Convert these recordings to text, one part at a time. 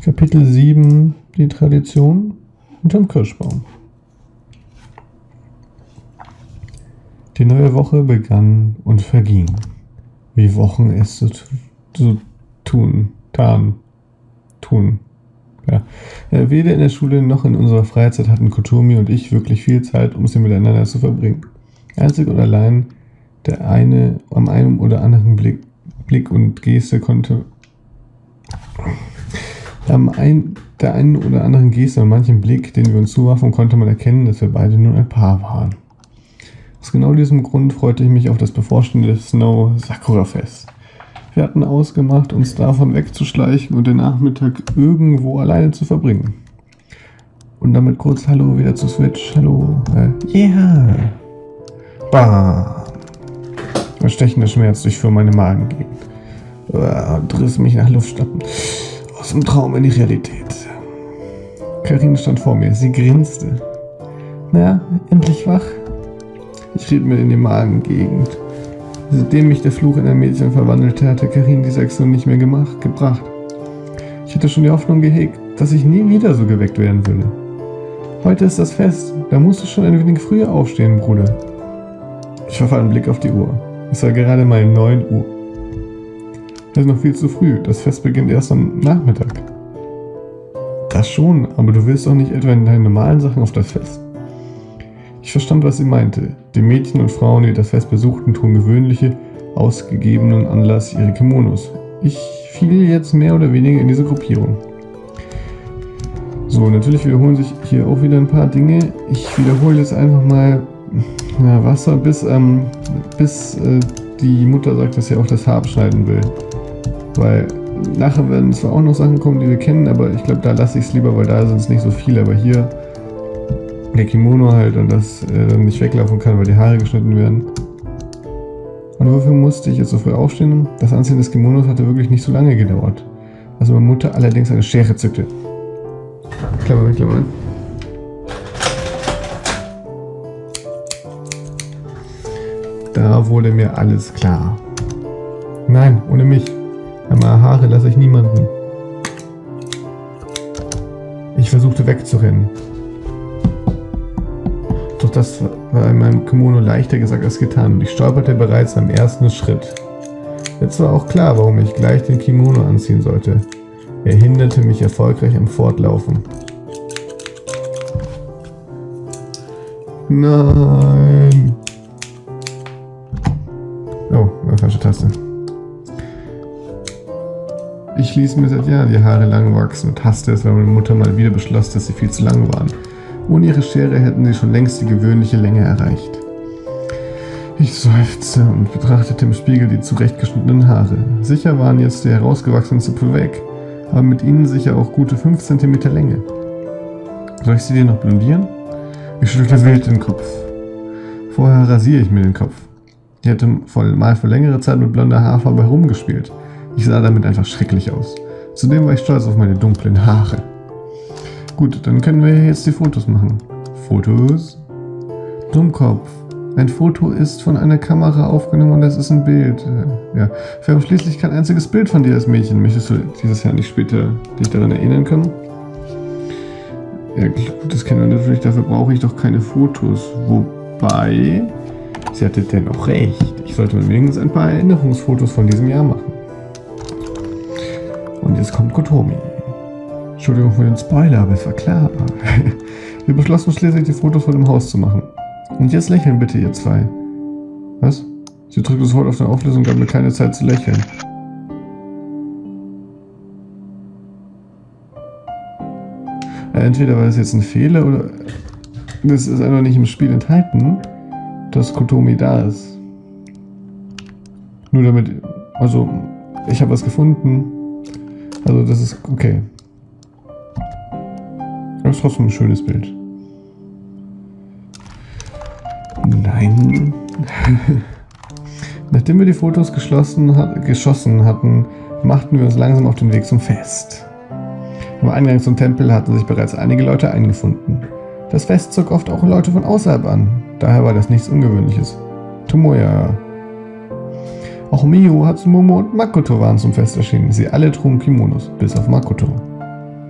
Kapitel 7, die Tradition unterm Kirschbaum. Die neue Woche begann und verging, wie Wochen es tun. Ja. Weder in der Schule noch in unserer Freizeit hatten Kotomi und ich wirklich viel Zeit, um sie miteinander zu verbringen. Einzig und allein der eine am einen oder anderen Blick und Geste konnte der einen oder anderen Geste und manchem Blick, den wir uns zuwarfen, konnte man erkennen, dass wir beide nun ein Paar waren. Aus genau diesem Grund freute ich mich auf das bevorstehende Snow Sakura Fest. Wir hatten ausgemacht, uns davon wegzuschleichen und den Nachmittag irgendwo alleine zu verbringen. Und damit kurz Hallo wieder zu Switch. Hallo. Yeah. Bam. Ein stechender Schmerz durchfuhr meine Magengegend. Und riss mich nach Luftschnappen. Aus dem Traum in die Realität. Karin stand vor mir. Sie grinste. Na, endlich wach? Ich rieb mir in die Magengegend. Seitdem mich der Fluch in ein Mädchen verwandelte, hatte Karin diese Aktion nicht mehr gebracht. Ich hatte schon die Hoffnung gehegt, dass ich nie wieder so geweckt werden würde. Heute ist das Fest, da musst du schon ein wenig früher aufstehen, Bruder. Ich warf einen Blick auf die Uhr. Es war gerade mal 9 Uhr. Es ist noch viel zu früh, das Fest beginnt erst am Nachmittag. Das schon, aber du willst doch nicht etwa in deinen normalen Sachen auf das Fest. Ich verstand, was sie meinte. Die Mädchen und Frauen, die das Fest besuchten, trugen gewöhnliche, ausgegebenen Anlass ihre Kimonos. Ich fiel jetzt mehr oder weniger in diese Gruppierung. So, natürlich wiederholen sich hier auch wieder ein paar Dinge. Ich wiederhole jetzt einfach mal Wasser, bis die Mutter sagt, dass sie auch das Haar abschneiden will. Weil nachher werden zwar auch noch Sachen kommen, die wir kennen, aber ich glaube, da lasse ich es lieber, weil da sind es nicht so viele. Aber hier der Kimono halt und das dann nicht weglaufen kann, weil die Haare geschnitten werden. Und wofür musste ich jetzt so früh aufstehen? Das Anziehen des Kimonos hatte wirklich nicht so lange gedauert. Also meine Mutter allerdings eine Schere zückte. Klammer. Da wurde mir alles klar. Nein, ohne mich. Meine Haare lasse ich niemanden. Ich versuchte wegzurennen. Doch das war in meinem Kimono leichter gesagt als getan und ich stolperte bereits beim ersten Schritt. Jetzt war auch klar, warum ich gleich den Kimono anziehen sollte. Er hinderte mich erfolgreich am Fortlaufen. Nein! Oh, eine falsche Taste. Ich ließ mir seit Jahren die Haare lang wachsen und hasste es, weil meine Mutter mal wieder beschloss, dass sie viel zu lang waren. Ohne ihre Schere hätten sie schon längst die gewöhnliche Länge erreicht. Ich seufzte und betrachtete im Spiegel die zurechtgeschnittenen Haare. Sicher waren jetzt die herausgewachsenen Zipfel weg, aber mit ihnen sicher auch gute 5 cm Länge. Soll ich sie dir noch blondieren? Ich schüttelte wild den Kopf. Vorher rasiere ich mir den Kopf. Ich hatte mal vor längerer Zeit mit blonder Haarfarbe herumgespielt. Ich sah damit einfach schrecklich aus. Zudem war ich stolz auf meine dunklen Haare. Gut, dann können wir jetzt die Fotos machen. Fotos? Dummkopf. Ein Foto ist von einer Kamera aufgenommen und das ist ein Bild. Ja, wir haben schließlich kein einziges Bild von dir als Mädchen. Möchtest du dieses Jahr nicht später dich daran erinnern können? Ja, das kennen wir natürlich, dafür brauche ich doch keine Fotos. Wobei, sie hatte dennoch recht. Ich sollte mir wenigstens ein paar Erinnerungsfotos von diesem Jahr machen. Und jetzt kommt Kotomi. Entschuldigung für den Spoiler, aber es war klar. Wir beschlossen schließlich, die Fotos von dem Haus zu machen. Und jetzt lächeln bitte, ihr zwei. Was? Sie drückte sofort auf den Auflösung und gab mir keine Zeit zu lächeln. Entweder war das jetzt ein Fehler oder das ist einfach nicht im Spiel enthalten, dass Kotomi da ist. Nur damit, also ich habe was gefunden. Also das ist okay. Aber es ist trotzdem ein schönes Bild. Nein. Nachdem wir die Fotos geschossen hatten, machten wir uns langsam auf den Weg zum Fest. Am Eingang zum Tempel hatten sich bereits einige Leute eingefunden. Das Fest zog oft auch Leute von außerhalb an, daher war das nichts Ungewöhnliches. Tomoya. Auch Miyu, Hatsumomo und Makoto waren zum Fest erschienen. Sie alle trugen Kimonos, bis auf Makoto.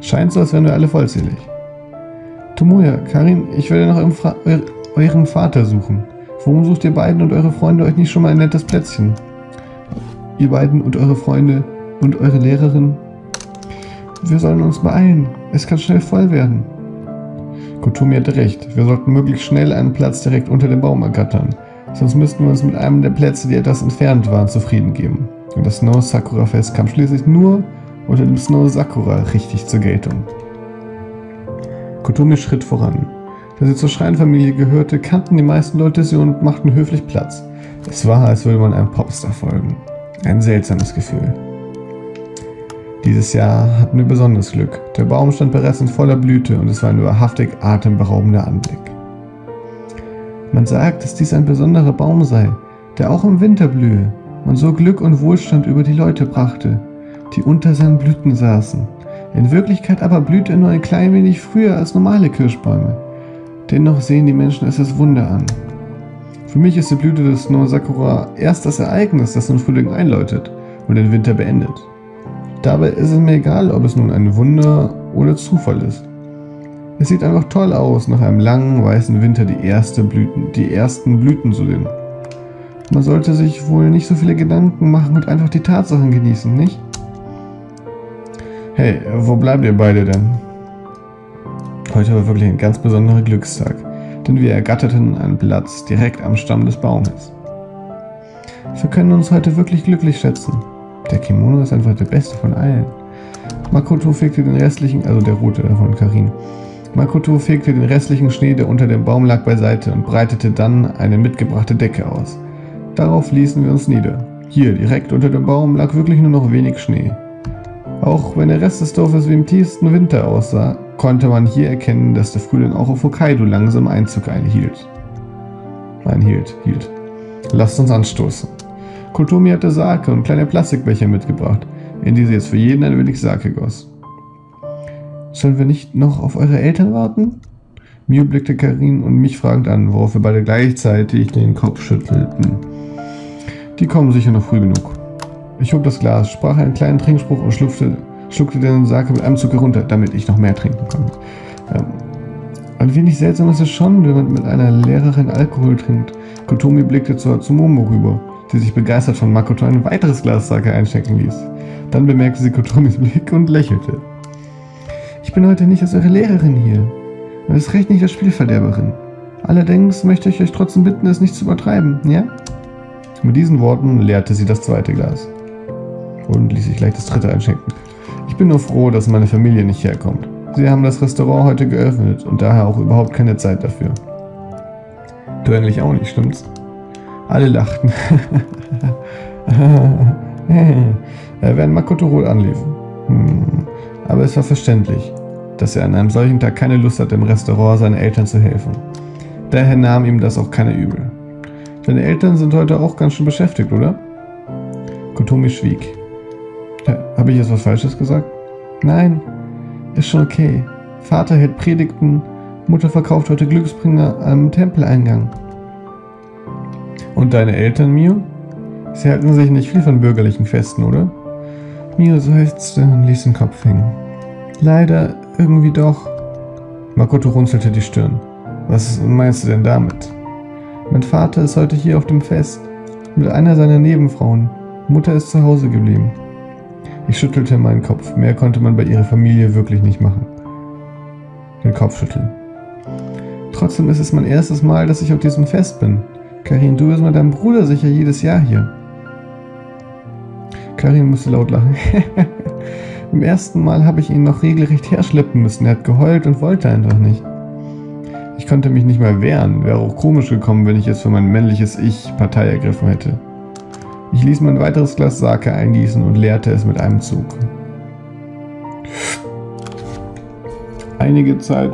Scheint so, als wären wir alle vollzählig. Tomoya, Karin, ich werde nach eurem Vater suchen. Warum sucht ihr beiden und eure Freunde euch nicht schon mal ein nettes Plätzchen? Ihr beiden und eure Freunde und eure Lehrerin? Wir sollen uns beeilen. Es kann schnell voll werden. Kotomi hatte recht. Wir sollten möglichst schnell einen Platz direkt unter dem Baum ergattern. Sonst müssten wir uns mit einem der Plätze, die etwas entfernt waren, zufrieden geben. Und das Snow Sakura Fest kam schließlich nur unter dem Snow Sakura richtig zur Geltung. Kotomi schritt voran. Da sie zur Schreinfamilie gehörte, kannten die meisten Leute sie und machten höflich Platz. Es war, als würde man einem Popstar folgen. Ein seltsames Gefühl. Dieses Jahr hatten wir besonderes Glück. Der Baum stand bereits in voller Blüte und es war ein wahrhaftig atemberaubender Anblick. Man sagt, dass dies ein besonderer Baum sei, der auch im Winter blühe und so Glück und Wohlstand über die Leute brachte, die unter seinen Blüten saßen. In Wirklichkeit aber blüht er nur ein klein wenig früher als normale Kirschbäume. Dennoch sehen die Menschen es als Wunder an. Für mich ist die Blüte des Snow Sakura erst das Ereignis, das den Frühling einläutet und den Winter beendet. Dabei ist es mir egal, ob es nun ein Wunder oder Zufall ist. Es sieht einfach toll aus, nach einem langen, weißen Winter die ersten Blüten zu sehen. Man sollte sich wohl nicht so viele Gedanken machen und einfach die Tatsachen genießen, nicht? Hey, wo bleibt ihr beide denn? Heute war wirklich ein ganz besonderer Glückstag, denn wir ergatterten einen Platz direkt am Stamm des Baumes. Wir können uns heute wirklich glücklich schätzen. Der Kimono ist einfach der beste von allen. Makoto fegte den restlichen, also der rote von Karin. Makoto fegte den restlichen Schnee, der unter dem Baum lag, beiseite und breitete dann eine mitgebrachte Decke aus. Darauf ließen wir uns nieder. Hier, direkt unter dem Baum, lag wirklich nur noch wenig Schnee. Auch wenn der Rest des Dorfes wie im tiefsten Winter aussah, konnte man hier erkennen, dass der Frühling auch auf Hokkaido langsam Einzug hielt. Lasst uns anstoßen. Kotomi hatte Sake und kleine Plastikbecher mitgebracht, in die sie jetzt für jeden ein wenig Sake goss. Sollen wir nicht noch auf eure Eltern warten? Mio blickte Karin und mich fragend an, worauf wir beide gleichzeitig den Kopf schüttelten. Die kommen sicher noch früh genug. Ich hob das Glas, sprach einen kleinen Trinkspruch und schluckte den Sake mit einem Zug herunter, damit ich noch mehr trinken konnte. Ein wenig seltsam ist es schon, wenn man mit einer Lehrerin Alkohol trinkt. Kotomi blickte zur Tsumomo rüber, die sich begeistert von Makoto ein weiteres Glas Sake einschenken ließ. Dann bemerkte sie Kotomis Blick und lächelte. Ich bin heute nicht als eure Lehrerin hier. Und es ist recht nicht als Spielverderberin. Allerdings möchte ich euch trotzdem bitten, es nicht zu übertreiben, ja? Mit diesen Worten leerte sie das zweite Glas. Und ließ sich gleich das dritte einschenken. Ich bin nur froh, dass meine Familie nicht herkommt. Sie haben das Restaurant heute geöffnet und daher auch überhaupt keine Zeit dafür. Du eigentlich auch nicht, stimmt's? Alle lachten. Während Makoto rot anlief. Aber es war verständlich, dass er an einem solchen Tag keine Lust hatte, im Restaurant seinen Eltern zu helfen. Daher nahm ihm das auch keiner übel. Deine Eltern sind heute auch ganz schön beschäftigt, oder? Kotomi schwieg. Habe ich jetzt was Falsches gesagt? Nein, ist schon okay. Vater hält Predigten, Mutter verkauft heute Glücksbringer am Tempeleingang. Und deine Eltern, Mio? Sie halten sich nicht viel von bürgerlichen Festen, oder? Mio seufzte und ließ den Kopf hängen. Leider irgendwie doch. Makoto runzelte die Stirn. Was meinst du denn damit? Mein Vater ist heute hier auf dem Fest mit einer seiner Nebenfrauen. Mutter ist zu Hause geblieben. Ich schüttelte meinen Kopf. Mehr konnte man bei ihrer Familie wirklich nicht machen. Den Kopf schütteln. Trotzdem ist es mein erstes Mal, dass ich auf diesem Fest bin. Karin, du bist mit deinem Bruder sicher jedes Jahr hier. Karin musste laut lachen. Beim ersten Mal habe ich ihn noch regelrecht herschleppen müssen. Er hat geheult und wollte einfach nicht. Ich konnte mich nicht mal wehren. Wäre auch komisch gekommen, wenn ich jetzt für mein männliches Ich Partei ergriffen hätte. Ich ließ mir ein weiteres Glas Sake eingießen und leerte es mit einem Zug. Einige Zeit...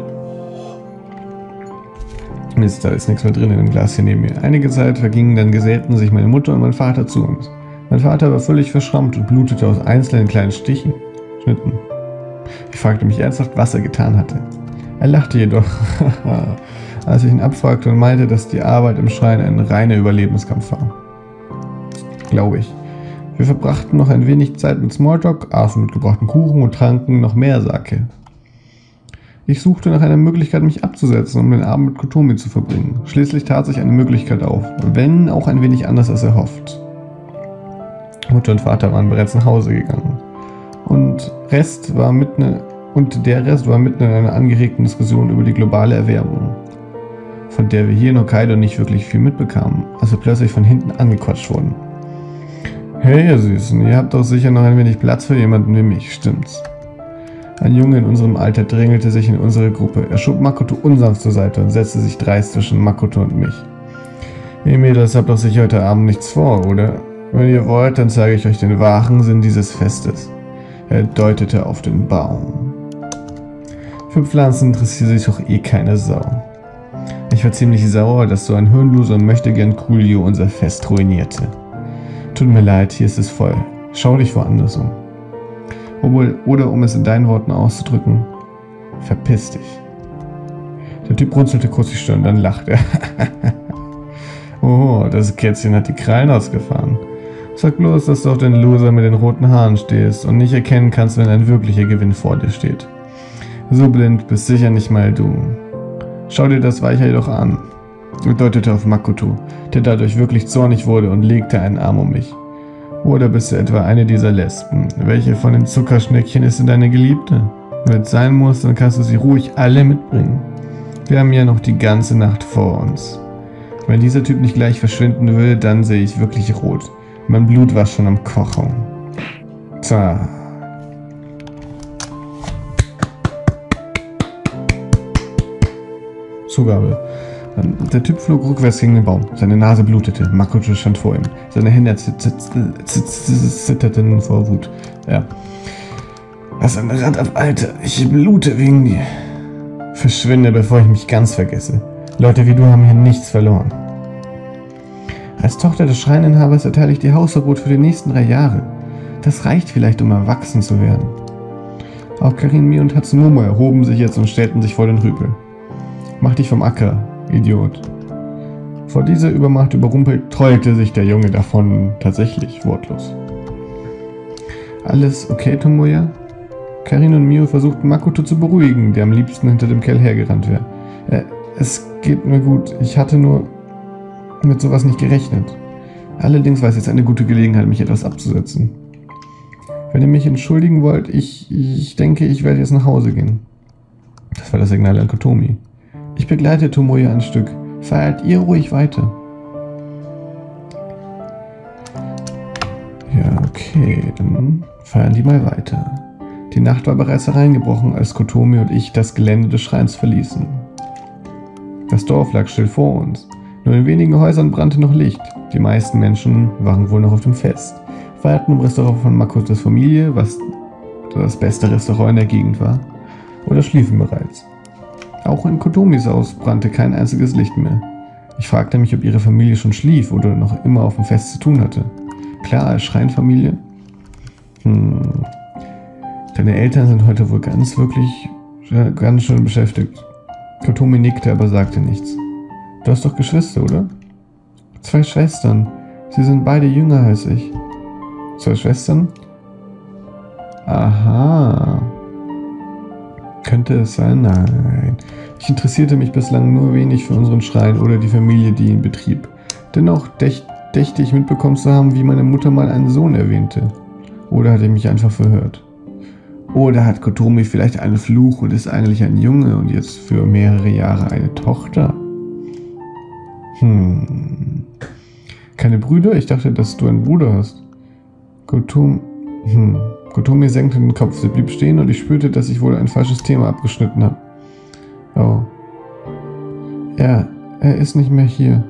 Mist, da ist nichts mehr drin in dem Glas hier neben mir. Einige Zeit vergingen, dann gesellten sich meine Mutter und mein Vater zu uns. Mein Vater war völlig verschrammt und blutete aus einzelnen kleinen Schnitten. Ich fragte mich ernsthaft, was er getan hatte. Er lachte jedoch, als ich ihn abfragte und meinte, dass die Arbeit im Schrein ein reiner Überlebenskampf war. Glaube ich. Wir verbrachten noch ein wenig Zeit mit Smalltalk, aßen mitgebrachten Kuchen und tranken noch mehr Sake. Ich suchte nach einer Möglichkeit, mich abzusetzen, um den Abend mit Kotomi zu verbringen. Schließlich tat sich eine Möglichkeit auf, wenn auch ein wenig anders als erhofft. Mutter und Vater waren bereits nach Hause gegangen. Und der Rest war mitten in einer angeregten Diskussion über die globale Erwärmung, von der wir hier in Hokkaido nicht wirklich viel mitbekamen, als wir plötzlich von hinten angequatscht wurden. Hey, ihr Süßen, ihr habt doch sicher noch ein wenig Platz für jemanden wie mich, stimmt's? Ein Junge in unserem Alter drängelte sich in unsere Gruppe. Er schob Makoto unsanft zur Seite und setzte sich dreist zwischen Makoto und mich. Ihr Mädels habt doch sicher heute Abend nichts vor, oder? Wenn ihr wollt, dann zeige ich euch den wahren Sinn dieses Festes. Er deutete auf den Baum. Für Pflanzen interessiert sich doch eh keine Sau. Ich war ziemlich sauer, dass so ein hirnloser Möchtegern Coolio unser Fest ruinierte. Tut mir leid, hier ist es voll. Schau dich woanders um. Oder um es in deinen Worten auszudrücken, verpiss dich. Der Typ runzelte kurz die Stirn, dann lachte er. Oh, das Kätzchen hat die Krallen ausgefahren. Sag bloß, dass du auf den Loser mit den roten Haaren stehst und nicht erkennen kannst, wenn ein wirklicher Gewinn vor dir steht. So blind bist sicher nicht mal du. Schau dir das Weicher jedoch an. Er deutete auf Makoto, der dadurch wirklich zornig wurde und legte einen Arm um mich. Oder bist du etwa eine dieser Lesben? Welche von den Zuckerschneckchen ist denn deine Geliebte? Wenn es sein muss, dann kannst du sie ruhig alle mitbringen. Wir haben ja noch die ganze Nacht vor uns. Wenn dieser Typ nicht gleich verschwinden will, dann sehe ich wirklich rot. Mein Blut war schon am Kochen. Tja. Zugabe. Der Typ flog rückwärts gegen den Baum. Seine Nase blutete. Makoto stand vor ihm. Seine Hände zitterten vor Wut. Ja. Was ein Rad ab, Alter. Ich blute wegen dir. Verschwinde, bevor ich mich ganz vergesse. Leute wie du haben hier nichts verloren. Als Tochter des Schreininhabers erteile ich dir Hausverbot für die nächsten 3 Jahre. Das reicht vielleicht, um erwachsen zu werden. Auch Karin, Mi und Hatsumomo erhoben sich jetzt und stellten sich vor den Rüpel. Mach dich vom Acker, Idiot. Vor dieser Übermacht überrumpelt, trollte sich der Junge davon tatsächlich wortlos. Alles okay, Tomoya? Karin und Mio versuchten Makoto zu beruhigen, der am liebsten hinter dem Kerl hergerannt wäre. Es geht mir gut, ich hatte nur mit sowas nicht gerechnet. Allerdings war es jetzt eine gute Gelegenheit, mich etwas abzusetzen. Wenn ihr mich entschuldigen wollt, ich denke, ich werde jetzt nach Hause gehen. Das war das Signal an Kotomi. Ich begleite Tomoya ein Stück. Feiert ihr ruhig weiter. Ja, okay, dann feiern die mal weiter. Die Nacht war bereits hereingebrochen, als Kotomi und ich das Gelände des Schreins verließen. Das Dorf lag still vor uns. Nur in wenigen Häusern brannte noch Licht. Die meisten Menschen waren wohl noch auf dem Fest, feierten im Restaurant von Makotos Familie, was das beste Restaurant in der Gegend war, oder schliefen bereits. Auch in Kotomis Haus brannte kein einziges Licht mehr. Ich fragte mich, ob ihre Familie schon schlief oder noch immer auf dem Fest zu tun hatte. Klar, als Schreinfamilie. Deine Eltern sind heute wohl ganz schön beschäftigt. Kotomi nickte, aber sagte nichts. Du hast doch Geschwister, oder? 2 Schwestern. Sie sind beide jünger als ich. 2 Schwestern? Aha. Könnte es sein? Nein. Ich interessierte mich bislang nur wenig für unseren Schrein oder die Familie, die ihn betrieb. Dennoch dächte ich mitbekommen zu haben, wie meine Mutter mal einen Sohn erwähnte. Oder hatte ich mich einfach verhört? Oder hat Kotomi vielleicht einen Fluch und ist eigentlich ein Junge und jetzt für mehrere Jahre eine Tochter? Keine Brüder? Ich dachte, dass du einen Bruder hast. Kotomi senkte den Kopf. Sie blieb stehen und ich spürte, dass ich wohl ein falsches Thema abgeschnitten habe. Oh. Er ist nicht mehr hier.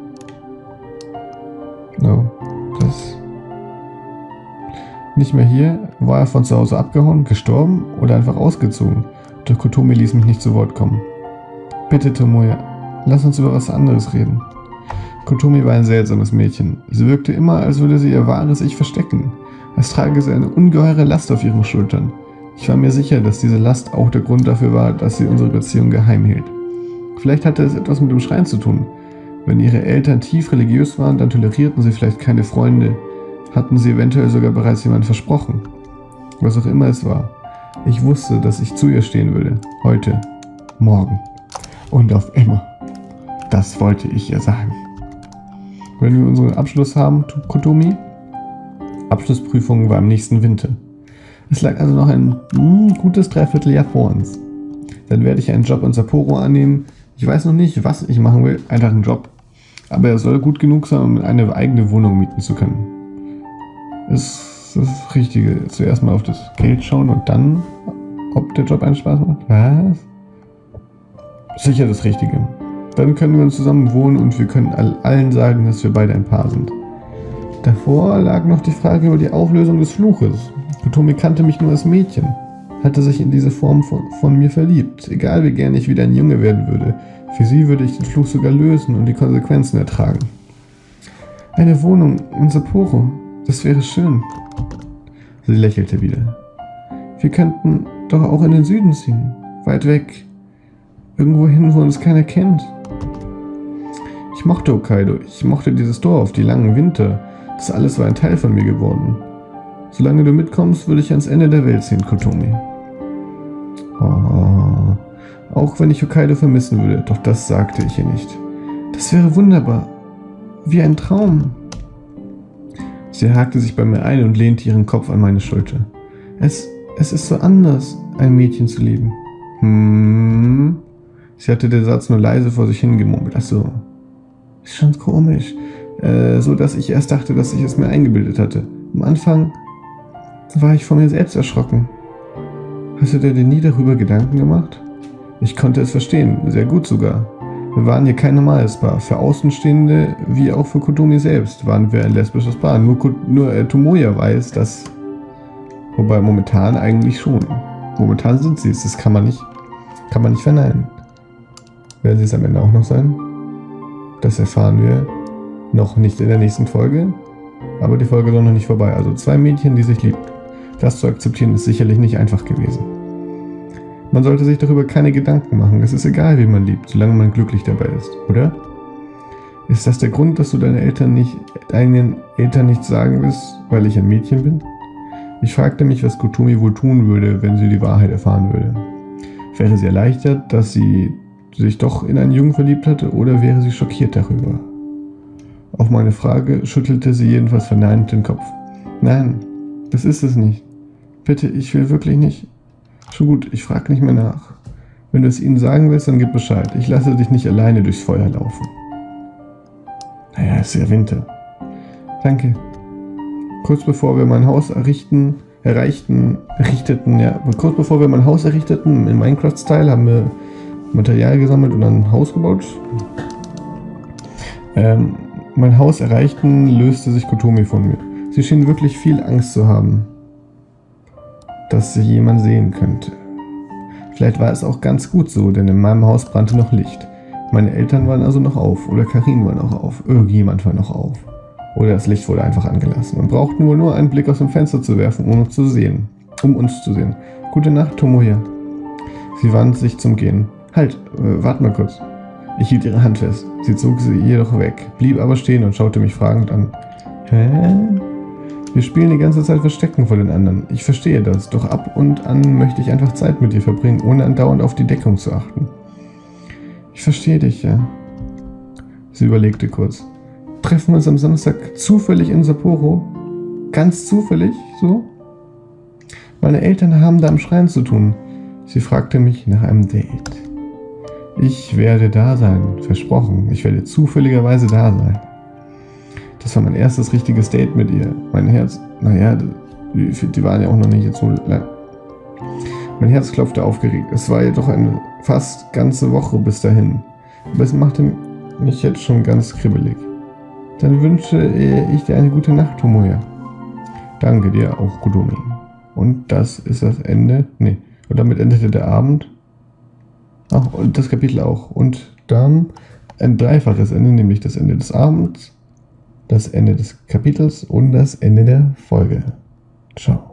No. Das... Nicht mehr hier? War er von zu Hause abgehauen, gestorben oder einfach ausgezogen? Doch Kotomi ließ mich nicht zu Wort kommen. Bitte, Tomoya, lass uns über was anderes reden. Kotomi war ein seltsames Mädchen. Sie wirkte immer, als würde sie ihr wahres Ich verstecken. Als trage sie eine ungeheure Last auf ihren Schultern. Ich war mir sicher, dass diese Last auch der Grund dafür war, dass sie unsere Beziehung geheim hielt. Vielleicht hatte es etwas mit dem Schrein zu tun. Wenn ihre Eltern tief religiös waren, dann tolerierten sie vielleicht keine Freunde. Hatten sie eventuell sogar bereits jemand versprochen. Was auch immer es war. Ich wusste, dass ich zu ihr stehen würde. Heute. morgen und auf immer. Das wollte ich ihr sagen. Wenn wir unseren Abschluss haben, Kotomi, Abschlussprüfung war im nächsten Winter. Es lag also noch ein gutes Dreivierteljahr vor uns. Dann werde ich einen Job in Sapporo annehmen. Ich weiß noch nicht, was ich machen will, einfach einen Job. Aber er soll gut genug sein, um eine eigene Wohnung mieten zu können. Das ist das Richtige. Zuerst mal auf das Geld schauen und dann, ob der Job einen Spaß macht. Was? Sicher das Richtige. Dann können wir zusammen wohnen und wir können allen sagen, dass wir beide ein Paar sind. Davor lag noch die Frage über die Auflösung des Fluches. Kotomi kannte mich nur als Mädchen, hatte sich in diese Form von mir verliebt. Egal wie gern ich wieder ein Junge werden würde, für sie würde ich den Fluch sogar lösen und die Konsequenzen ertragen. Eine Wohnung in Sapporo, das wäre schön. Sie lächelte wieder. Wir könnten doch auch in den Süden ziehen, weit weg. Irgendwo hin, wo uns keiner kennt. Ich mochte Hokkaido, ich mochte dieses Dorf, die langen Winter. Das alles war ein Teil von mir geworden. Solange du mitkommst, würde ich ans Ende der Welt ziehen, Kotomi. Oh, auch wenn ich Hokkaido vermissen würde, doch das sagte ich ihr nicht. Das wäre wunderbar. Wie ein Traum. Sie hakte sich bei mir ein und lehnte ihren Kopf an meine Schulter. Es ist so anders, ein Mädchen zu lieben. Sie hatte den Satz nur leise vor sich hingemurmelt. Ach so. Ist schon komisch. So dass ich erst dachte, dass ich es mir eingebildet hatte. Am Anfang war ich von mir selbst erschrocken. Hast du dir denn nie darüber Gedanken gemacht? Ich konnte es verstehen, sehr gut sogar. Wir waren hier kein normales Paar. Für Außenstehende, wie auch für Kotomi selbst, waren wir ein lesbisches Paar. Nur Tomoya weiß, dass... Wobei momentan eigentlich schon. Momentan sind sie es, das kann man nicht verneinen. Werden sie es am Ende auch noch sein? Das erfahren wir noch nicht in der nächsten Folge. Aber die Folge ist noch nicht vorbei. Also 2 Mädchen, die sich lieben. Das zu akzeptieren ist sicherlich nicht einfach gewesen. Man sollte sich darüber keine Gedanken machen. Es ist egal, wie man liebt, solange man glücklich dabei ist, oder? Ist das der Grund, dass du deinen Eltern nicht sagen willst, weil ich ein Mädchen bin? Ich fragte mich, was Kotomi wohl tun würde, wenn sie die Wahrheit erfahren würde. Wäre sie erleichtert, dass sie sich doch in einen Jungen verliebt hatte, oder wäre sie schockiert darüber? Auf meine Frage schüttelte sie jedenfalls verneinend den Kopf. Nein, das ist es nicht. Bitte, ich will wirklich nicht. Schon gut, ich frage nicht mehr nach. Wenn du es ihnen sagen willst, dann gib Bescheid. Ich lasse dich nicht alleine durchs Feuer laufen. Naja, es ist ja Winter. Danke. Kurz bevor wir mein Haus errichteten, im Minecraft-Style, haben wir Material gesammelt und ein Haus gebaut. Mein Haus erreichten, löste sich Kotomi von mir. Sie schien wirklich viel Angst zu haben, dass sie jemand sehen könnte. Vielleicht war es auch ganz gut so, denn in meinem Haus brannte noch Licht. Meine Eltern waren also noch auf, oder Karin war noch auf, irgendjemand war noch auf. Oder das Licht wurde einfach angelassen. Man brauchte wohl nur einen Blick aus dem Fenster zu werfen, um uns zu sehen. Gute Nacht, Tomoya. Sie wandte sich zum Gehen. Halt, warte mal kurz. Ich hielt ihre Hand fest. Sie zog sie jedoch weg, blieb aber stehen und schaute mich fragend an. Hä? Wir spielen die ganze Zeit Verstecken vor den anderen. Ich verstehe das, doch ab und an möchte ich einfach Zeit mit dir verbringen, ohne andauernd auf die Deckung zu achten. Ich verstehe dich, ja. Sie überlegte kurz. Treffen wir uns am Samstag zufällig in Sapporo? Ganz zufällig, so? Meine Eltern haben da am Schrein zu tun. Sie fragte mich nach einem Date. Ich werde da sein, versprochen. Ich werde zufälligerweise da sein. Das war mein erstes richtiges Date mit ihr. Mein Herz, die waren ja auch noch nicht jetzt so lang. Mein Herz klopfte aufgeregt. Es war jedoch eine fast ganze Woche bis dahin. Aber es machte mich jetzt schon ganz kribbelig. Dann wünsche ich dir eine gute Nacht, Tomoya. Danke dir auch, Kotomi. Und das ist das Ende. Nee, und damit endete der Abend. Ach, und das Kapitel auch. Und dann ein dreifaches Ende, nämlich das Ende des Abends, das Ende des Kapitels und das Ende der Folge. Ciao.